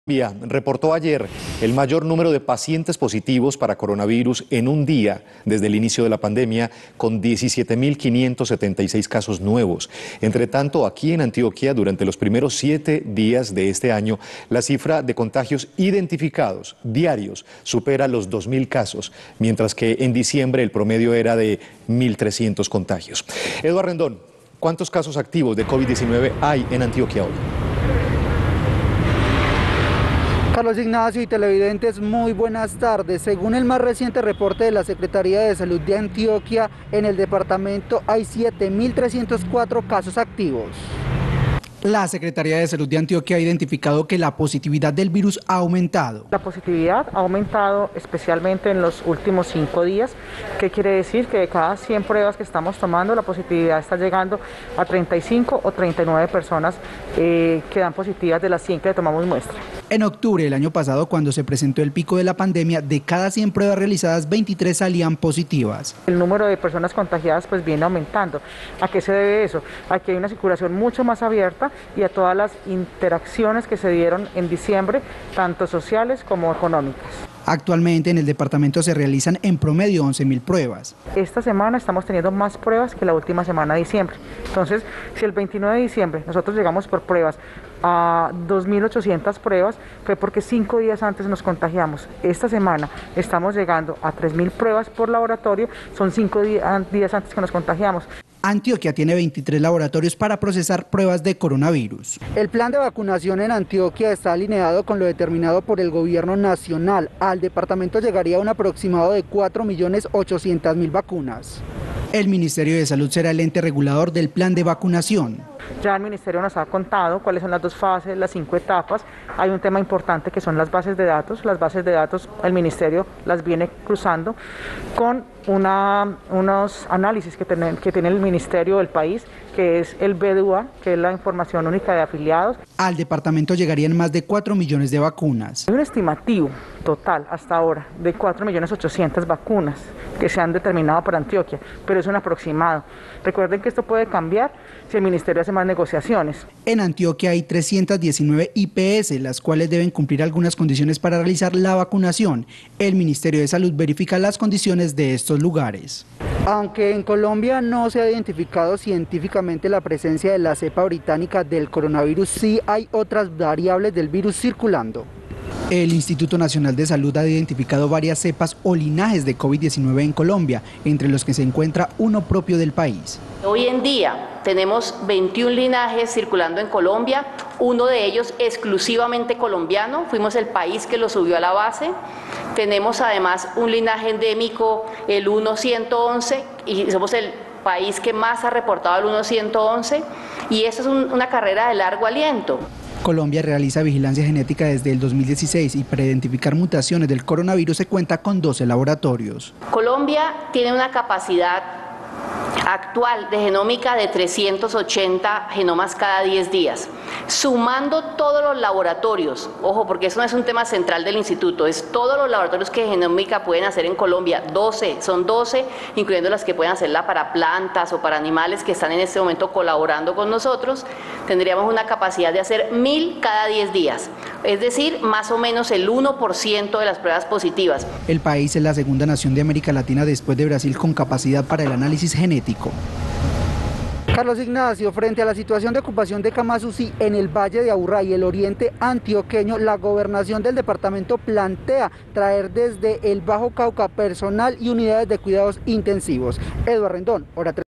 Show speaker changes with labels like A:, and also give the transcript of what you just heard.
A: Reportó ayer el mayor número de pacientes positivos para coronavirus en un día desde el inicio de la pandemia, con 17.576 casos nuevos. Entre tanto, aquí en Antioquia, durante los primeros 7 días de este año, la cifra de contagios identificados diarios supera los 2.000 casos, mientras que en diciembre el promedio era de 1.300 contagios. Eduardo Rendón, ¿cuántos casos activos de COVID-19 hay en Antioquia hoy?
B: Carlos Ignacio y televidentes, muy buenas tardes. Según el más reciente reporte de la Secretaría de Salud de Antioquia, en el departamento hay 7.304 casos activos.
C: La Secretaría de Salud de Antioquia ha identificado que la positividad del virus ha aumentado.
D: La positividad ha aumentado especialmente en los últimos 5 días. ¿Qué quiere decir? Que de cada 100 pruebas que estamos tomando, la positividad está llegando a 35 o 39 personas que dan positivas de las 100 que le tomamos muestra.
C: En octubre del año pasado, cuando se presentó el pico de la pandemia, de cada 100 pruebas realizadas, 23 salían positivas.
D: El número de personas contagiadas pues viene aumentando. ¿A qué se debe eso? A que hay una circulación mucho más abierta y a todas las interacciones que se dieron en diciembre, tanto sociales como económicas.
C: Actualmente en el departamento se realizan en promedio 11.000 pruebas.
D: Esta semana estamos teniendo más pruebas que la última semana de diciembre. Entonces, si el 29 de diciembre nosotros llegamos por pruebas a 2.800 pruebas, fue porque 5 días antes nos contagiamos. Esta semana estamos llegando a 3.000 pruebas por laboratorio, son 5 días antes que nos contagiamos.
C: Antioquia tiene 23 laboratorios para procesar pruebas de coronavirus.
B: El plan de vacunación en Antioquia está alineado con lo determinado por el gobierno nacional. Al departamento llegaría un aproximado de 4.800.000 vacunas.
C: El Ministerio de Salud será el ente regulador del plan de vacunación.
D: Ya el Ministerio nos ha contado cuáles son las 2 fases, las 5 etapas. Hay un tema importante que son las bases de datos. Las bases de datos el Ministerio las viene cruzando con unos análisis que tiene el Ministerio del país, que es el BDUA, que es la información única de afiliados.
C: Al departamento llegarían más de 4 millones de vacunas.
D: Hay un estimativo total hasta ahora de 4.800.000 vacunas que se han determinado para Antioquia, pero es un aproximado. Recuerden que esto puede cambiar si el Ministerio hace más negociaciones.
C: En Antioquia hay 319 IPS, las cuales deben cumplir algunas condiciones para realizar la vacunación. El Ministerio de Salud verifica las condiciones de estos lugares.
B: Aunque en Colombia no se ha identificado científicamente la presencia de la cepa británica del coronavirus, sí hay otras variables del virus circulando.
C: El Instituto Nacional de Salud ha identificado varias cepas o linajes de COVID-19 en Colombia, entre los que se encuentra uno propio del país.
E: Hoy en día tenemos 21 linajes circulando en Colombia, uno de ellos exclusivamente colombiano, fuimos el país que lo subió a la base. Tenemos además un linaje endémico, el 1.111, y somos el país que más ha reportado el 1.111, y esto es una carrera de largo aliento.
C: Colombia realiza vigilancia genética desde el 2016 y para identificar mutaciones del coronavirus se cuenta con 12 laboratorios.
E: Colombia tiene una capacidad actual de genómica de 380 genomas cada 10 días. Sumando todos los laboratorios, ojo, porque eso no es un tema central del instituto, es todos los laboratorios que genómica pueden hacer en Colombia, 12, son 12, incluyendo las que pueden hacerla para plantas o para animales que están en este momento colaborando con nosotros, tendríamos una capacidad de hacer 1.000 cada 10 días, es decir, más o menos el 1% de las pruebas positivas.
C: El país es la segunda nación de América Latina después de Brasil con capacidad para el análisis genético.
B: Carlos Ignacio, frente a la situación de ocupación de camas UCI en el Valle de Aburrá y el oriente antioqueño, la gobernación del departamento plantea traer desde el Bajo Cauca personal y unidades de cuidados intensivos. Eduardo Rendón, Hora 3.